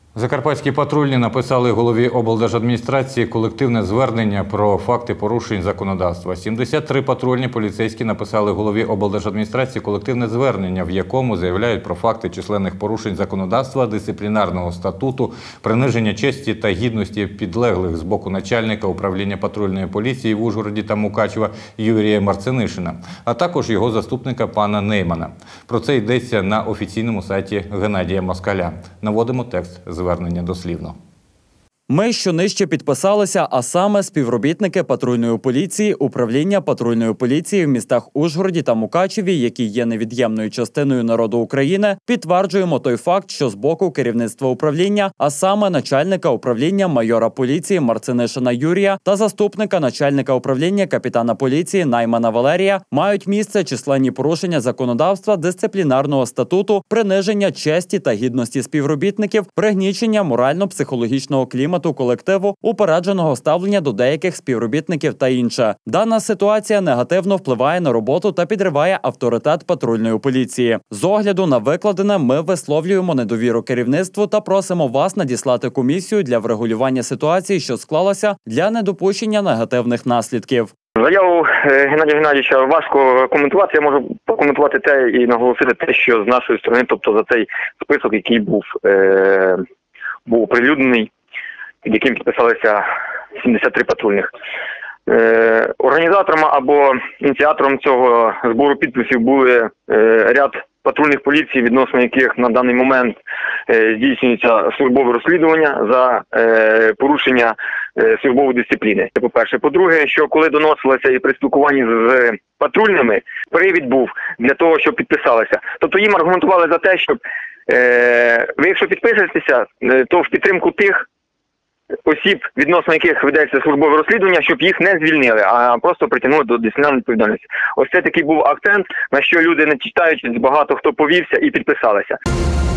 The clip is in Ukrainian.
Закарпатські патрульні написали голові облдержадміністрації колективне звернення про факти порушень законодавства. 73 патрульні поліцейські написали голові облдержадміністрації колективне звернення, в якому заявляють про факти численних порушень законодавства, дисциплінарного статуту, приниження честі та гідності підлеглих з боку начальника управління патрульної поліції в Ужгороді та Мукачева Юрія Марцинишина, а також його заступника пана Неймана. Про це йдеться на офіційному сайті Геннадія Москаля. Наводимо текст звернення дослівно. Ми щонижче підписалися, а саме співробітники патрульної поліції, управління патрульної поліції в містах Ужгороді та Мукачеві, які є невід'ємною частиною народу України, підтверджуємо той факт, що з боку керівництва управління, а саме начальника управління майора поліції Марцинишина Юрія та заступника начальника управління капітана поліції Наймана Валерія, мають місце численні порушення законодавства, дисциплінарного статуту, приниження честі та гідності співробітників, пригнічення морально-психологічного клімату колективу, упередженого ставлення до деяких співробітників та інше. Дана ситуація негативно впливає на роботу та підриває авторитет патрульної поліції. З огляду на викладене ми висловлюємо недовіру керівництву та просимо вас надіслати комісію для врегулювання ситуації, що склалася, для недопущення негативних наслідків. Заяву Геннадія Геннадійовича важко коментувати. Я можу покоментувати те і наголосити те, що з нашої сторони, тобто за цей список, який був оприлюднений, під яким підписалися 73 патрульних. Організатором або ініціатором цього збору підписів були ряд патрульних поліцій, відносно яких на даний момент здійснюється службове розслідування за порушення службової дисципліни. Це по-перше. По-друге, що коли доносилося і при спілкуванні з патрульними, привід був для того, щоб підписалися. Тобто їм аргументували за те, щоб ви якщо підписуєтеся, то в підтримку тих осіб, відносно яких ведеться службове розслідування, щоб їх не звільнили, а просто притягнули до дисциплінарної відповідальності. Ось це такий був акцент, на що люди, не читаючи, багато хто повівся і підписалися.